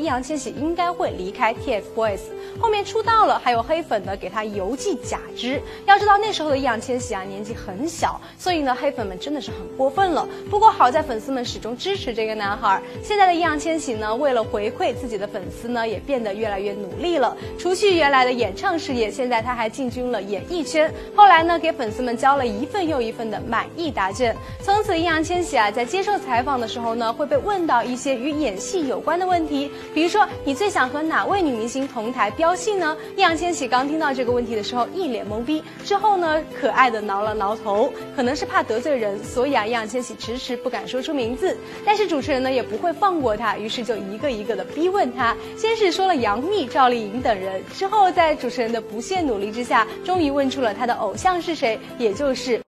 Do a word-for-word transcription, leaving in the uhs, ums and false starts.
易烊千玺应该会离开 T F BOYS。后面出道了，还有黑粉呢给他邮寄假肢。要知道那时候的易烊千玺啊年纪很小，所以呢黑粉们真的是很过分了。不过好在粉丝们始终支持这个男孩。现在的易烊千玺呢，为了回馈自己的粉丝呢，也变得越来越努力了。除去原来的演唱事业，现在他还进军了演艺圈。后来呢，给粉丝们交了一份又一份的满意答卷。从此，易烊千玺啊，在接受采访的时候呢，会被问到一些与演戏有关的问题，比如说你最想和哪位女明星同台飙戏呢？易烊千玺刚听到这个问题的时候，一脸懵逼，之后呢，可爱的挠了挠头，可能是怕得罪人，所以啊，易烊千玺迟迟不敢说出名字。但是主持人呢，也不会放过他，于是就一个一个的逼问他。先是说了杨幂、赵丽颖等人，之后在主持人的不懈努力之下，终于问出了他的偶像是谁，也就是